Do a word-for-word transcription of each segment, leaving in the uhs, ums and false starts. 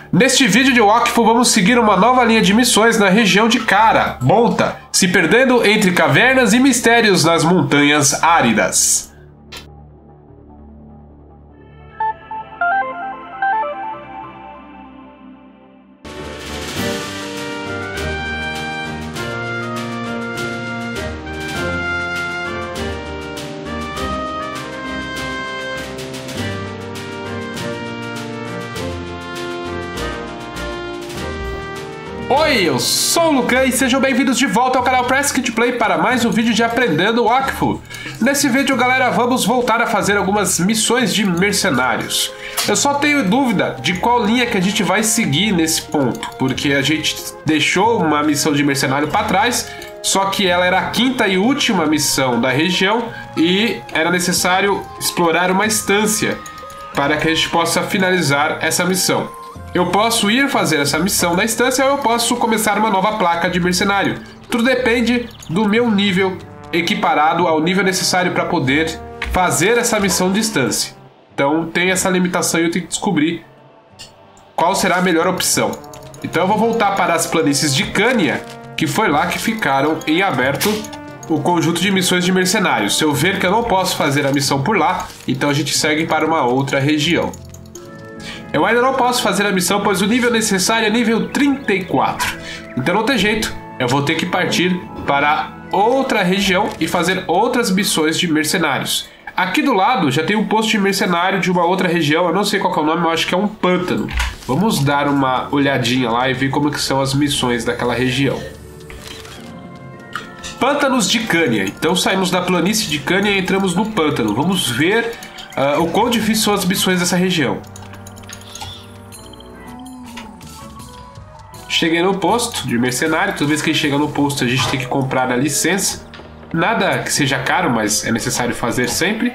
Neste vídeo de Wakfu vamos seguir uma nova linha de missões na região de Kara, Bonta, se perdendo entre cavernas e mistérios nas montanhas áridas. Oi, eu sou o Lucan e sejam bem-vindos de volta ao canal Press Kit Play para mais um vídeo de Aprendendo Wakfu. Nesse vídeo, galera, vamos voltar a fazer algumas missões de mercenários. Eu só tenho dúvida de qual linha que a gente vai seguir nesse ponto, porque a gente deixou uma missão de mercenário para trás, só que ela era a quinta e última missão da região e era necessário explorar uma estância para que a gente possa finalizar essa missão. Eu posso ir fazer essa missão da estância ou eu posso começar uma nova placa de mercenário. Tudo depende do meu nível equiparado ao nível necessário para poder fazer essa missão de estância. Então tem essa limitação e eu tenho que descobrir qual será a melhor opção. Então eu vou voltar para as planícies de Cânia, que foi lá que ficaram em aberto o conjunto de missões de mercenários. Se eu ver que eu não posso fazer a missão por lá, então a gente segue para uma outra região. Eu ainda não posso fazer a missão, pois o nível necessário é nível trinta e quatro. Então não tem jeito, eu vou ter que partir para outra região e fazer outras missões de mercenários. Aqui do lado já tem um posto de mercenário de uma outra região, eu não sei qual que é o nome, eu acho que é um pântano. Vamos dar uma olhadinha lá e ver como que são as missões daquela região. Pântanos de Cânia. Então saímos da planície de Cânia e entramos no pântano. Vamos ver uh, o quão difíceis são as missões dessa região. Cheguei no posto de mercenário. Toda vez que a gente chega no posto a gente tem que comprar a licença. Nada que seja caro, mas é necessário fazer sempre.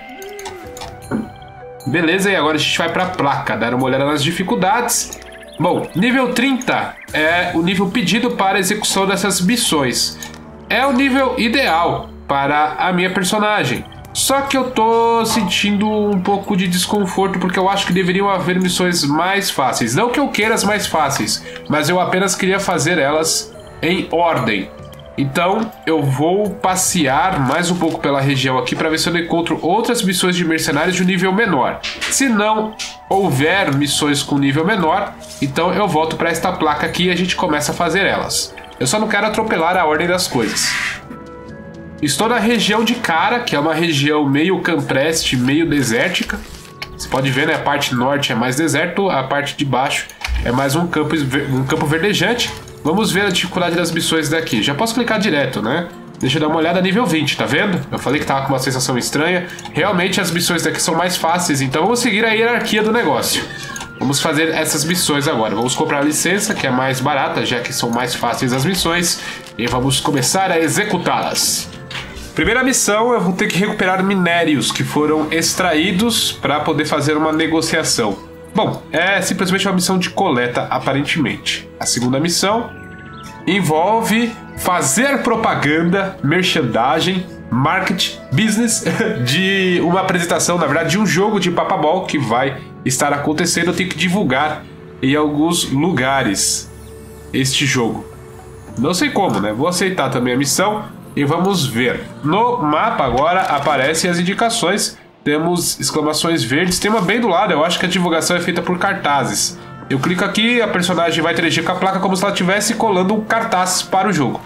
Beleza, e agora a gente vai para a placa, dar uma olhada nas dificuldades. Bom, nível trinta é o nível pedido para a execução dessas missões. É o nível ideal para a minha personagem. Só que eu tô sentindo um pouco de desconforto porque eu acho que deveriam haver missões mais fáceis. Não que eu queira as mais fáceis, mas eu apenas queria fazer elas em ordem. Então eu vou passear mais um pouco pela região aqui para ver se eu encontro outras missões de mercenários de um nível menor. Se não houver missões com nível menor, então eu volto para esta placa aqui e a gente começa a fazer elas. Eu só não quero atropelar a ordem das coisas. Estou na região de Kara, que é uma região meio campreste, meio desértica. Você pode ver, né? A parte norte é mais deserto, a parte de baixo é mais um campo, um campo verdejante. Vamos ver a dificuldade das missões daqui. Já posso clicar direto, né? Deixa eu dar uma olhada nível vinte, tá vendo? Eu falei que tava com uma sensação estranha. Realmente as missões daqui são mais fáceis, então vamos seguir a hierarquia do negócio. Vamos fazer essas missões agora. Vamos comprar a licença, que é mais barata, já que são mais fáceis as missões. E vamos começar a executá-las. Primeira missão, eu vou ter que recuperar minérios que foram extraídos para poder fazer uma negociação. Bom, é simplesmente uma missão de coleta, aparentemente. A segunda missão envolve fazer propaganda, merchandising, marketing, business de uma apresentação, na verdade, de um jogo de Papabol que vai estar acontecendo. Eu tenho que divulgar em alguns lugares este jogo. Não sei como, né? Vou aceitar também a missão. E vamos ver. No mapa agora aparecem as indicações. Temos exclamações verdes. Tem uma bem do lado. Eu acho que a divulgação é feita por cartazes. Eu clico aqui, a personagem vai interagir com a placa como se ela estivesse colando um cartaz para o jogo.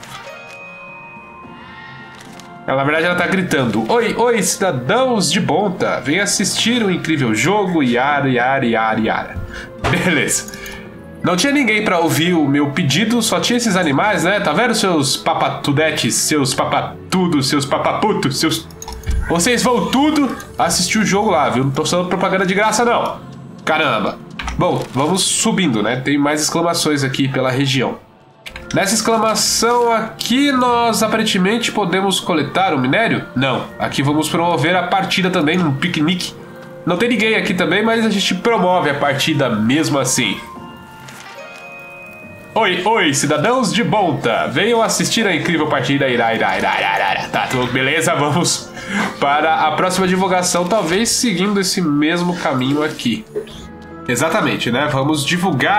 Ela, na verdade ela está gritando: Oi, oi, cidadãos de Bonta, venha assistir um incrível jogo. Yara, yara, yara, yara. Beleza. Não tinha ninguém pra ouvir o meu pedido, só tinha esses animais, né? Tá vendo, seus papatudetes, seus papatudos, seus papaputos, seus... Vocês vão tudo assistir o jogo lá, viu? Não tô falando propaganda de graça, não. Caramba. Bom, vamos subindo, né? Tem mais exclamações aqui pela região. Nessa exclamação aqui, nós aparentemente podemos coletar o minério? Não. Aqui vamos promover a partida também, um piquenique. Não tem ninguém aqui também, mas a gente promove a partida mesmo assim. Oi, oi, cidadãos de Bonta, venham assistir a incrível partida. Irá, irá, irá, irá, irá. Tá, tudo beleza? Vamos para a próxima divulgação, talvez seguindo esse mesmo caminho aqui. Exatamente, né? Vamos divulgar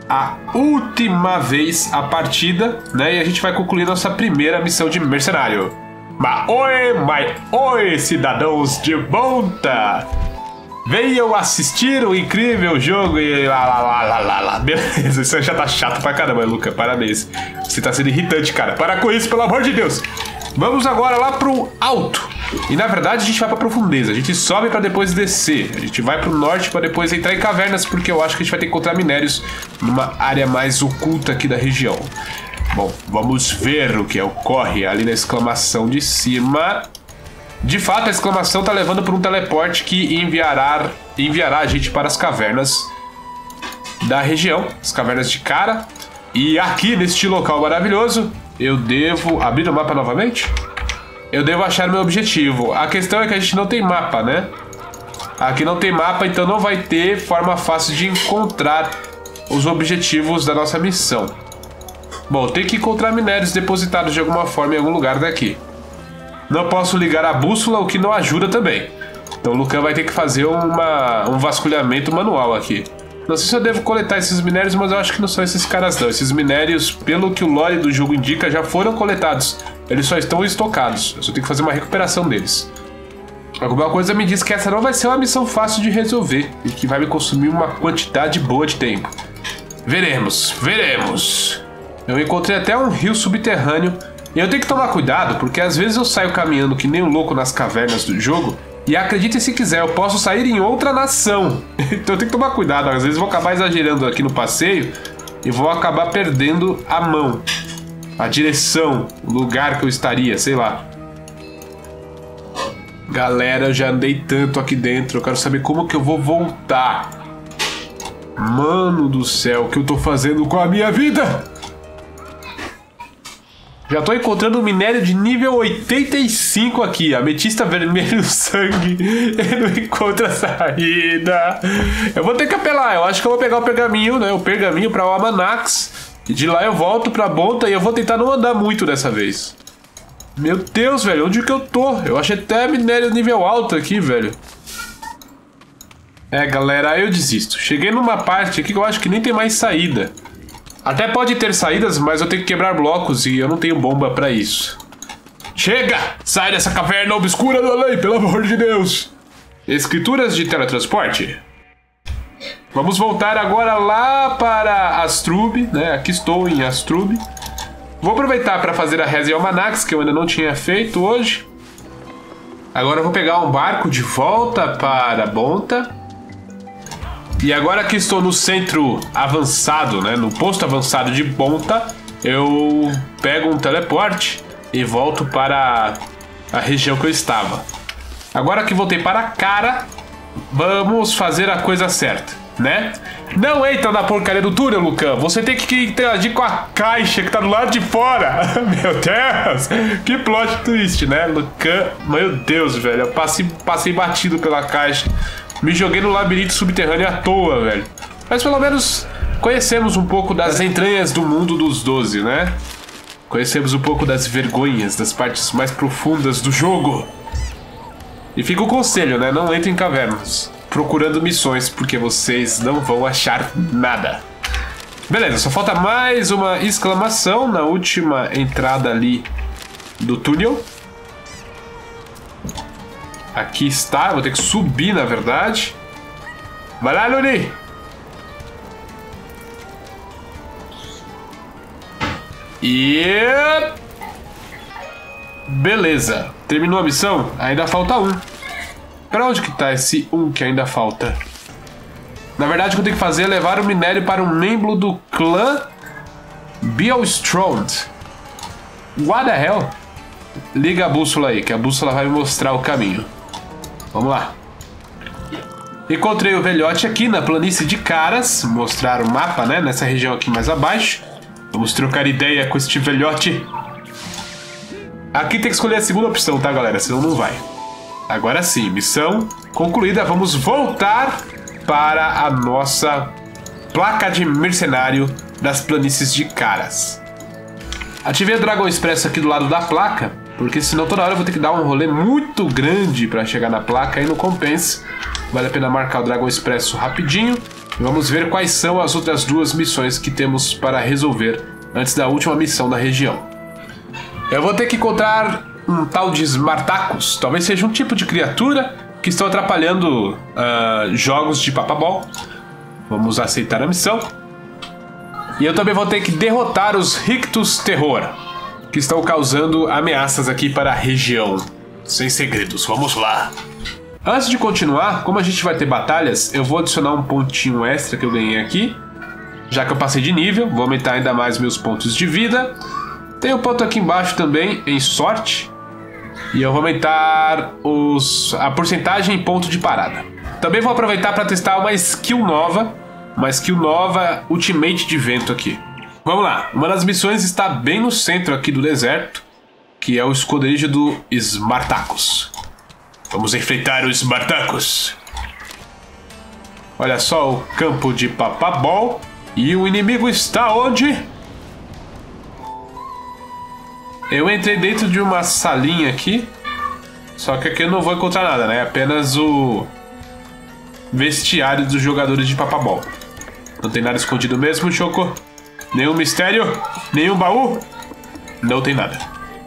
a última vez a partida, né? E a gente vai concluir nossa primeira missão de mercenário. Mas oi, mas oi, cidadãos de Bonta! Venham assistir o incrível jogo e lá, lá, lá, lá, lá, lá. Beleza, isso já tá chato pra caramba, Luca. Parabéns. Você tá sendo irritante, cara. Para com isso, pelo amor de Deus. Vamos agora lá pro alto. E na verdade a gente vai pra profundeza. A gente sobe pra depois descer. A gente vai pro norte pra depois entrar em cavernas, porque eu acho que a gente vai ter que encontrar minérios numa área mais oculta aqui da região. Bom, vamos ver o que ocorre ali na exclamação de cima. De fato, a exclamação tá levando por um teleporte que enviará, enviará a gente para as cavernas da região. As cavernas de cara. E aqui, neste local maravilhoso, eu devo abrir o mapa novamente? Eu devo achar meu objetivo. A questão é que a gente não tem mapa, né? Aqui não tem mapa, então não vai ter forma fácil de encontrar os objetivos da nossa missão. Bom, tem que encontrar minérios depositados de alguma forma em algum lugar daqui. Não posso ligar a bússola, o que não ajuda também. Então o Lucan vai ter que fazer uma, um vasculhamento manual aqui. Não sei se eu devo coletar esses minérios, mas eu acho que não são esses caras não. Esses minérios, pelo que o lore do jogo indica, já foram coletados. Eles só estão estocados. Eu só tenho que fazer uma recuperação deles. Alguma coisa me diz que essa não vai ser uma missão fácil de resolver e que vai me consumir uma quantidade boa de tempo. Veremos, veremos. Eu encontrei até um rio subterrâneo. E eu tenho que tomar cuidado, porque às vezes eu saio caminhando que nem um louco nas cavernas do jogo. E acreditem se quiser, eu posso sair em outra nação. Então eu tenho que tomar cuidado, às vezes eu vou acabar exagerando aqui no passeio e vou acabar perdendo a mão, a direção, o lugar que eu estaria, sei lá. Galera, eu já andei tanto aqui dentro, eu quero saber como que eu vou voltar. Mano do céu, o que eu tô fazendo com a minha vida? Já tô encontrando um minério de nível oitenta e cinco aqui. Ametista vermelho sangue. Eu não encontro a saída. Eu vou ter que apelar. Eu acho que eu vou pegar o pergaminho, né? O pergaminho pra Almanax. E de lá eu volto pra Bonta e eu vou tentar não andar muito dessa vez. Meu Deus, velho. Onde que eu tô? Eu achei até minério nível alto aqui, velho. É, galera, aí eu desisto. Cheguei numa parte aqui que eu acho que nem tem mais saída. Até pode ter saídas, mas eu tenho que quebrar blocos e eu não tenho bomba pra isso. Chega! Sai dessa caverna obscura do além, pelo amor de Deus! Escrituras de teletransporte. Vamos voltar agora lá para Astrub, né? Aqui estou em Astrub. Vou aproveitar para fazer a reza em Almanax, que eu ainda não tinha feito hoje. Agora eu vou pegar um barco de volta para Bonta. E agora que estou no centro avançado, né, no posto avançado de Bonta, eu pego um teleporte e volto para a região que eu estava. Agora que voltei para a cara, vamos fazer a coisa certa, né? Não entra na porcaria do túnel, Lucan. Você tem que interagir com a caixa que tá do lado de fora. Meu Deus, que plot twist, né, Lucan? Meu Deus, velho, eu passei, passei batido pela caixa. Me joguei no labirinto subterrâneo à toa, velho. Mas pelo menos conhecemos um pouco das entranhas do mundo dos doze, né? Conhecemos um pouco das vergonhas, das partes mais profundas do jogo. E fica o conselho, né? Não entre em cavernas procurando missões, porque vocês não vão achar nada. Beleza, só falta mais uma exclamação na última entrada ali do túnel. Aqui está, vou ter que subir, na verdade. Vai lá, Luni! E... beleza. Terminou a missão? Ainda falta um. Pra onde que tá esse um que ainda falta? Na verdade, o que eu tenho que fazer é levar o minério para um membro do clã Bjelstrond. What the hell? Liga a bússola aí, que a bússola vai me mostrar o caminho. Vamos lá. Encontrei o velhote aqui na planície de Caras. Mostrar o mapa, né? Nessa região aqui mais abaixo. Vamos trocar ideia com este velhote. Aqui tem que escolher a segunda opção, tá, galera? Senão não vai. Agora sim, missão concluída. Vamos voltar para a nossa placa de mercenário das planícies de Caras. Ativei o Dragon Express aqui do lado da placa, porque senão toda hora eu vou ter que dar um rolê muito grande para chegar na placa e não compensa. Vale a pena marcar o Dragon Expresso rapidinho. E vamos ver quais são as outras duas missões que temos para resolver antes da última missão da região. Eu vou ter que encontrar um tal de Smartacus. Talvez seja um tipo de criatura que estão atrapalhando uh, jogos de Papabol. Vamos aceitar a missão. E eu também vou ter que derrotar os Rictus Terror, que estão causando ameaças aqui para a região. Sem segredos, vamos lá. Antes de continuar, como a gente vai ter batalhas, eu vou adicionar um pontinho extra que eu ganhei aqui. Já que eu passei de nível, vou aumentar ainda mais meus pontos de vida. Tem um ponto aqui embaixo também, em sorte. E eu vou aumentar os, a porcentagem em ponto de parada. Também vou aproveitar para testar uma skill nova. Uma skill nova Ultimate de vento aqui. Vamos lá, uma das missões está bem no centro aqui do deserto, que é o esconderijo do Smartacus. Vamos enfrentar o Smartacus. Olha só o campo de Papabol. E o inimigo está onde? Eu entrei dentro de uma salinha aqui. Só que aqui eu não vou encontrar nada, né? Apenas o vestiário dos jogadores de Papabol. Não tem nada escondido mesmo, Choco? Nenhum mistério? Nenhum baú? Não tem nada.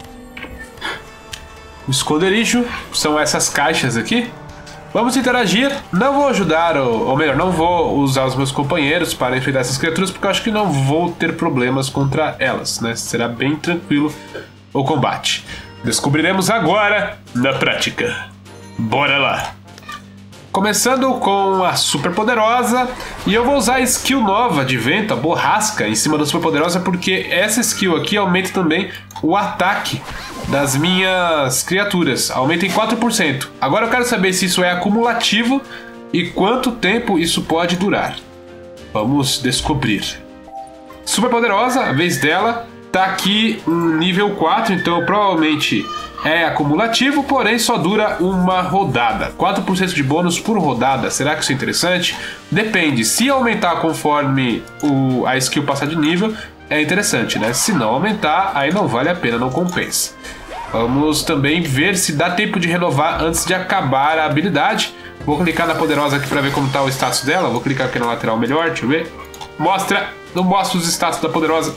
O esconderijo são essas caixas aqui. Vamos interagir. Não vou ajudar, ou, ou melhor, não vou usar os meus companheiros para enfrentar essas criaturas, porque eu acho que não vou ter problemas contra elas, né? Será bem tranquilo o combate. Descobriremos agora na prática. Bora lá! Começando com a super poderosa, e eu vou usar a skill nova de vento, a borrasca, em cima da super poderosa, porque essa skill aqui aumenta também o ataque das minhas criaturas, aumenta em quatro por cento. Agora eu quero saber se isso é acumulativo e quanto tempo isso pode durar. Vamos descobrir. Super poderosa, a vez dela, tá aqui um nível quatro, então provavelmente é acumulativo, porém só dura uma rodada. quatro por cento de bônus por rodada. Será que isso é interessante? Depende. Se aumentar conforme o, a skill passar de nível, é interessante, né? Se não aumentar, aí não vale a pena, não compensa. Vamos também ver se dá tempo de renovar antes de acabar a habilidade. Vou clicar na poderosa aqui para ver como está o status dela. Vou clicar aqui na lateral melhor, deixa eu ver. Mostra, não mostra os status da poderosa.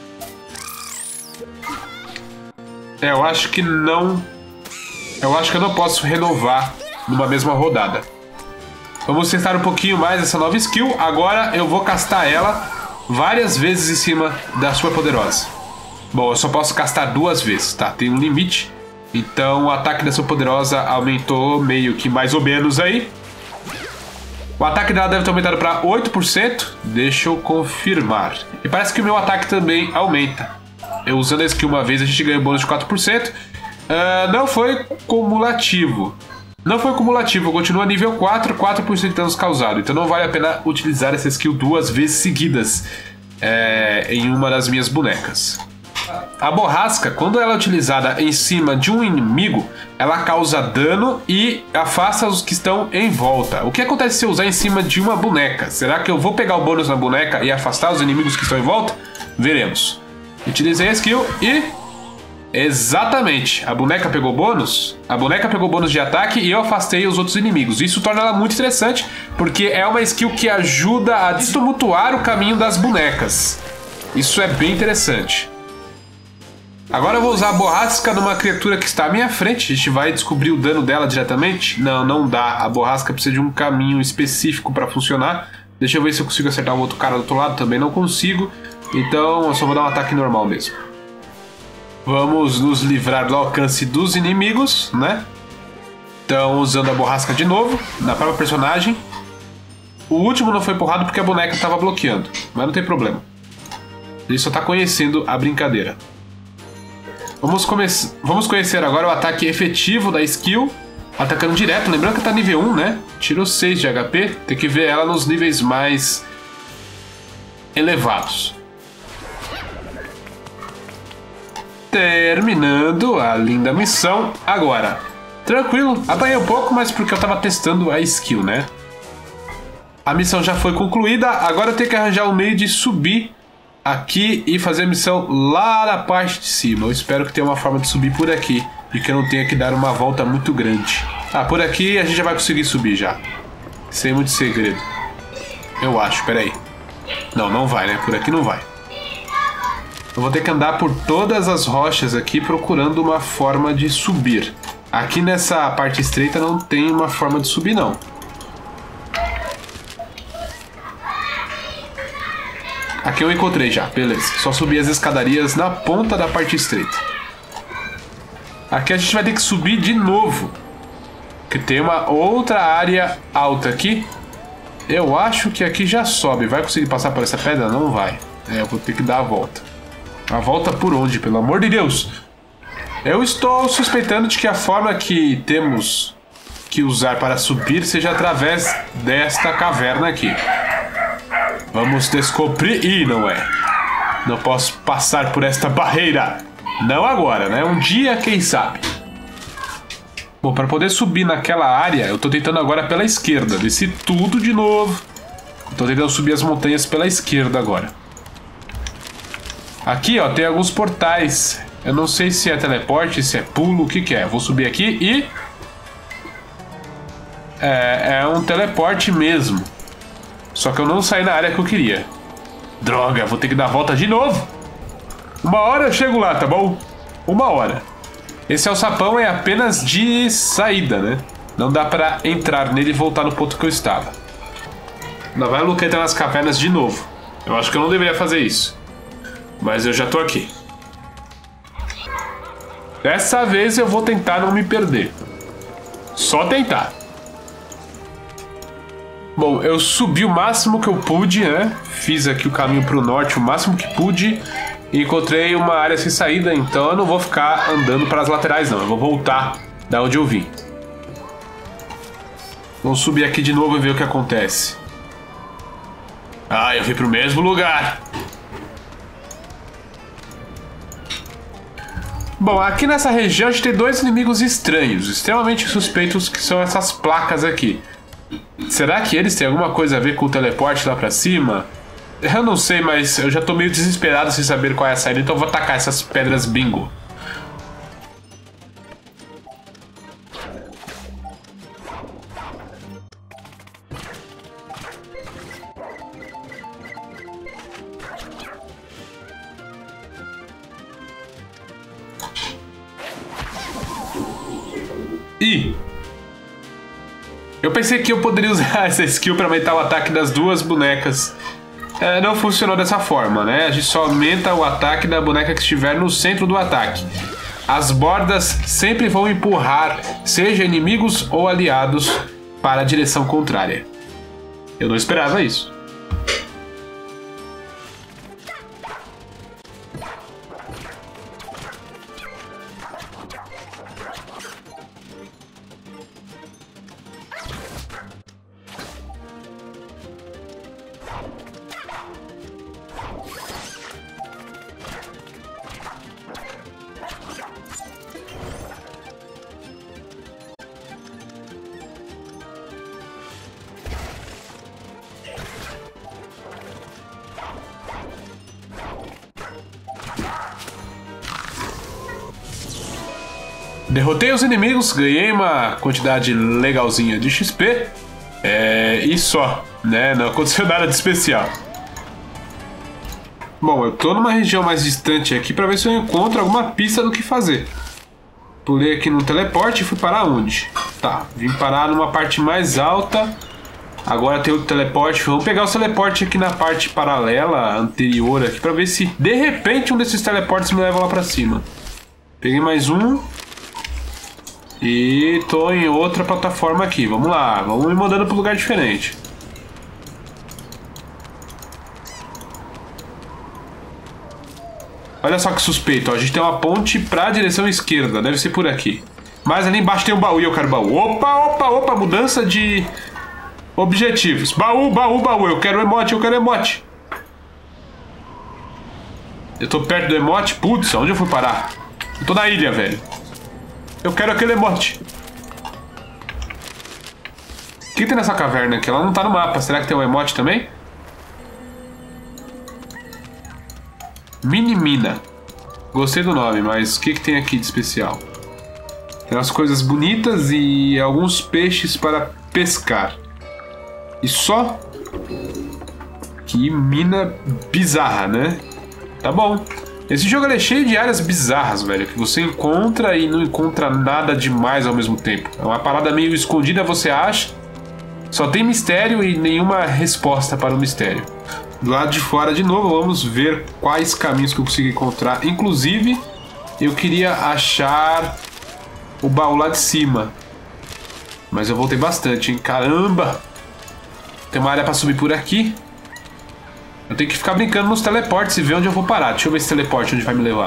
É, eu acho que não... Eu acho que eu não posso renovar numa mesma rodada. Vamos testar um pouquinho mais essa nova skill. Agora eu vou castar ela várias vezes em cima da super poderosa. Bom, eu só posso castar duas vezes, tá? Tem um limite. Então o ataque da super poderosa aumentou meio que mais ou menos aí. O ataque dela deve ter aumentado para oito por cento. Deixa eu confirmar. E parece que o meu ataque também aumenta. Eu usando a skill uma vez, a gente ganha bônus de quatro por cento. Uh, não foi cumulativo. Não foi cumulativo, continua nível quatro, quatro por cento de danos causados. Então não vale a pena utilizar essa skill duas vezes seguidas é, em uma das minhas bonecas. A borrasca, quando ela é utilizada em cima de um inimigo, ela causa dano e afasta os que estão em volta. O que acontece se eu usar em cima de uma boneca? Será que eu vou pegar o bônus na boneca e afastar os inimigos que estão em volta? Veremos. Utilizei a skill e... Exatamente, a boneca pegou bônus, a boneca pegou bônus de ataque e eu afastei os outros inimigos. Isso torna ela muito interessante, porque é uma skill que ajuda a destumultuar o caminho das bonecas. Isso é bem interessante. Agora eu vou usar a borrasca numa criatura que está à minha frente. A gente vai descobrir o dano dela diretamente. Não, não dá, a borrasca precisa de um caminho específico para funcionar. Deixa eu ver se eu consigo acertar o outro cara do outro lado, também não consigo. Então eu só vou dar um ataque normal mesmo. Vamos nos livrar do alcance dos inimigos, né? Então usando a borrasca de novo, na própria personagem. O último não foi empurrado porque a boneca estava bloqueando, mas não tem problema. Ele só está conhecendo a brincadeira. Vamos, come Vamos conhecer agora o ataque efetivo da skill, atacando direto. Lembrando que está nível um, né? Tirou seis de H P, tem que ver ela nos níveis mais elevados. Terminando a linda missão. Agora, tranquilo, apanhei um pouco, mas porque eu tava testando a skill, né? A missão já foi concluída, agora eu tenho que arranjar um meio de subir aqui e fazer a missão lá na parte de cima. Eu espero que tenha uma forma de subir por aqui e que eu não tenha que dar uma volta muito grande. Ah, por aqui a gente já vai conseguir subir já. sem muito segredo. Eu acho, peraí. Não, não vai, né? Por aqui não vai. Eu vou ter que andar por todas as rochas aqui procurando uma forma de subir. Aqui nessa parte estreita não tem uma forma de subir, não. Aqui eu encontrei já, beleza. Só subir as escadarias na ponta da parte estreita. Aqui a gente vai ter que subir de novo. Que tem uma outra área alta aqui. Eu acho que aqui já sobe. Vai conseguir passar por essa pedra? Não vai. É, eu vou ter que dar a volta. A volta por onde, pelo amor de Deus? Eu estou suspeitando de que a forma que temos que usar para subir seja através desta caverna aqui. Vamos descobrir... Ih, não é. Não posso passar por esta barreira. Não agora, né? Um dia, quem sabe. Bom, para poder subir naquela área, eu tô tentando agora pela esquerda. Desci tudo de novo. Tô tentando subir as montanhas pela esquerda agora. Aqui, ó, tem alguns portais. Eu não sei se é teleporte, se é pulo, o que que é. Vou subir aqui e... É, é um teleporte mesmo. Só que eu não saí na área que eu queria. Droga, vou ter que dar a volta de novo. Uma hora eu chego lá, tá bom? Uma hora. Esse alçapão é apenas de saída, né? Não dá pra entrar nele e voltar no ponto que eu estava. Ainda vai o Luca entrar nas cavernas de novo. Eu acho que eu não deveria fazer isso. Mas eu já tô aqui. Dessa vez eu vou tentar não me perder. Só tentar. Bom, eu subi o máximo que eu pude, né? Fiz aqui o caminho pro norte o máximo que pude. E encontrei uma área sem saída, então eu não vou ficar andando para as laterais não. Eu vou voltar da onde eu vim. Vamos subir aqui de novo e ver o que acontece. Ah, eu vim pro mesmo lugar. Bom, aqui nessa região a gente tem dois inimigos estranhos, extremamente suspeitos, que são essas placas aqui. Será que eles têm alguma coisa a ver com o teleporte lá pra cima? Eu não sei, mas eu já tô meio desesperado sem saber qual é a saída, então eu vou atacar essas pedras bingo. Ih! Eu pensei que eu poderia usar essa skill para aumentar o ataque das duas bonecas. É, não funcionou dessa forma, né? A gente só aumenta o ataque da boneca que estiver no centro do ataque. As bordas sempre vão empurrar, seja inimigos ou aliados, para a direção contrária. Eu não esperava isso. Derrotei os inimigos, ganhei uma quantidade legalzinha de X P. É, e só, né? Não aconteceu nada de especial. Bom, eu tô numa região mais distante aqui pra ver se eu encontro alguma pista do que fazer. Pulei aqui no teleporte e fui parar onde? Tá, vim parar numa parte mais alta. Agora tem outro teleporte. Vamos pegar o teleporte aqui na parte paralela anterior aqui pra ver se de repente um desses teleportes me leva lá pra cima. Peguei mais um. E tô em outra plataforma aqui. Vamos lá, vamos me mandando para um lugar diferente. Olha só que suspeito, ó. A gente tem uma ponte para a direção esquerda. Deve ser por aqui. Mas ali embaixo tem um baú e eu quero baú. Opa, opa, opa, mudança de objetivos. Baú, baú, baú. Eu quero emote, eu quero emote. Eu tô perto do emote. Putz, onde eu fui parar? Eu tô na ilha, velho. Eu quero aquele emote. O que tem nessa caverna aqui? Ela não tá no mapa. Será que tem um emote também? Mini mina. Gostei do nome, mas o que, que tem aqui de especial? Tem umas coisas bonitas e alguns peixes para pescar. E só. Que mina bizarra, né? Tá bom. Esse jogo é cheio de áreas bizarras, velho. Que você encontra e não encontra nada demais ao mesmo tempo. É uma parada meio escondida, você acha. Só tem mistério e nenhuma resposta para o mistério. Do lado de fora, de novo, vamos ver quais caminhos que eu consigo encontrar. Inclusive, eu queria achar o baú lá de cima. Mas eu voltei bastante, hein? Caramba! Tem uma área para subir por aqui. Eu tenho que ficar brincando nos teleportes e ver onde eu vou parar. Deixa eu ver esse teleporte onde vai me levar.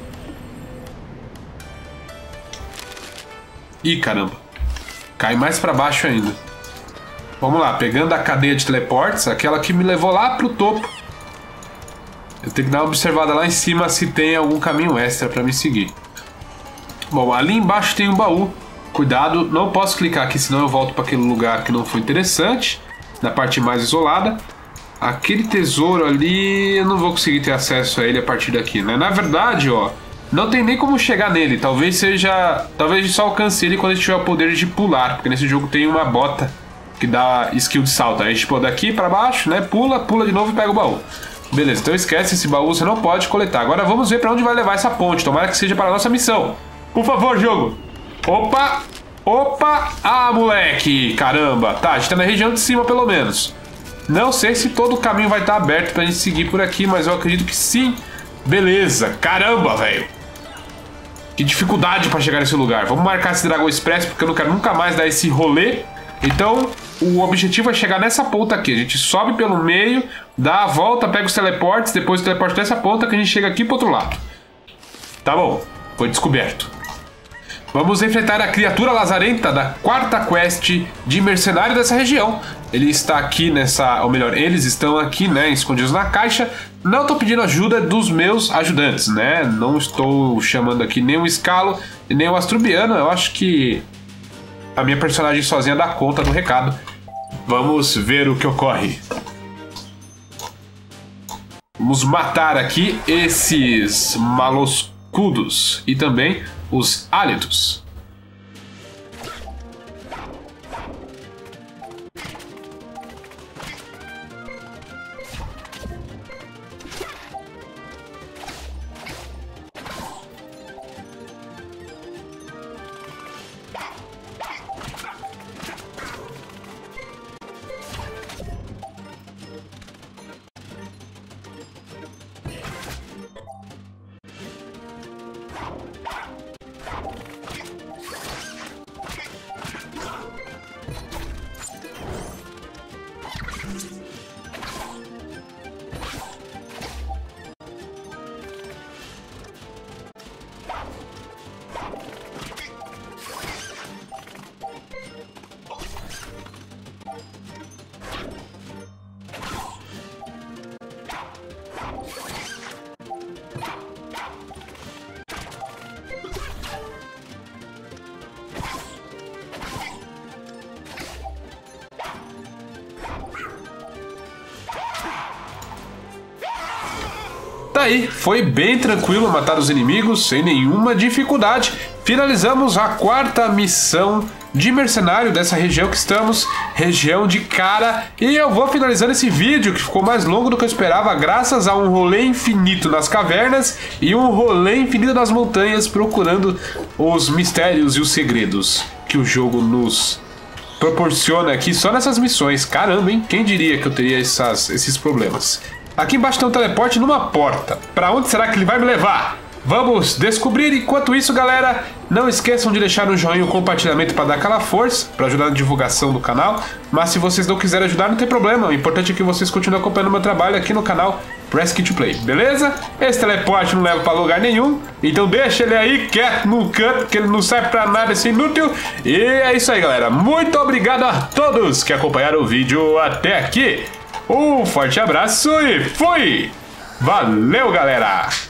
Ih, caramba. Cai mais pra baixo ainda. Vamos lá, pegando a cadeia de teleportes, aquela que me levou lá pro topo. Eu tenho que dar uma observada lá em cima se tem algum caminho extra pra me seguir. Bom, ali embaixo tem um baú. Cuidado, não posso clicar aqui, senão eu volto para aquele lugar que não foi interessante. Na parte mais isolada. Aquele tesouro ali, eu não vou conseguir ter acesso a ele a partir daqui, né? Na verdade, ó, não tem nem como chegar nele. Talvez seja... Talvez a gente só alcance ele quando a gente tiver o poder de pular. Porque nesse jogo tem uma bota que dá skill de salto. Aí a gente pula daqui pra baixo, né? Pula, pula de novo e pega o baú. Beleza, então esquece, esse baú você não pode coletar. Agora vamos ver pra onde vai levar essa ponte. Tomara que seja para a nossa missão. Por favor, jogo. Opa! Opa! Ah, moleque! Caramba! Tá, a gente tá na região de cima pelo menos. Não sei se todo o caminho vai estar aberto pra gente seguir por aqui, mas eu acredito que sim. Beleza! Caramba, velho! Que dificuldade pra chegar nesse lugar. Vamos marcar esse Dragon Express porque eu não quero nunca mais dar esse rolê. Então, o objetivo é chegar nessa ponta aqui. A gente sobe pelo meio, dá a volta, pega os teleportes, depois o teleporte dessa ponta que a gente chega aqui pro outro lado. Tá bom, foi descoberto. Vamos enfrentar a criatura lazarenta da quarta quest de mercenário dessa região. Ele está aqui nessa... Ou melhor, eles estão aqui, né, escondidos na caixa. Não estou pedindo ajuda dos meus ajudantes, né? Não estou chamando aqui nem o Escalo e nem o Astrubiano. Eu acho que a minha personagem sozinha dá conta do recado. Vamos ver o que ocorre. Vamos matar aqui esses maloscudos e também os hálitos. Tá aí, foi bem tranquilo matar os inimigos sem nenhuma dificuldade. Finalizamos a quarta missão de mercenário dessa região que estamos, região de Kara. E eu vou finalizando esse vídeo que ficou mais longo do que eu esperava, graças a um rolê infinito nas cavernas e um rolê infinito nas montanhas, procurando os mistérios e os segredos que o jogo nos proporciona aqui só nessas missões. Caramba, hein? Quem diria que eu teria essas, esses problemas? Aqui embaixo tem um teleporte numa porta. Pra onde será que ele vai me levar? Vamos descobrir. Enquanto isso, galera, não esqueçam de deixar um joinha e um compartilhamento para dar aquela força, para ajudar na divulgação do canal. Mas se vocês não quiserem ajudar, não tem problema. O importante é que vocês continuem acompanhando o meu trabalho aqui no canal Press Kit Play, beleza? Esse teleporte não leva para lugar nenhum, então deixa ele aí quieto no canto, que ele não serve para nada, esse inútil. E é isso aí, galera. Muito obrigado a todos que acompanharam o vídeo até aqui. Um forte abraço e fui! Valeu, galera!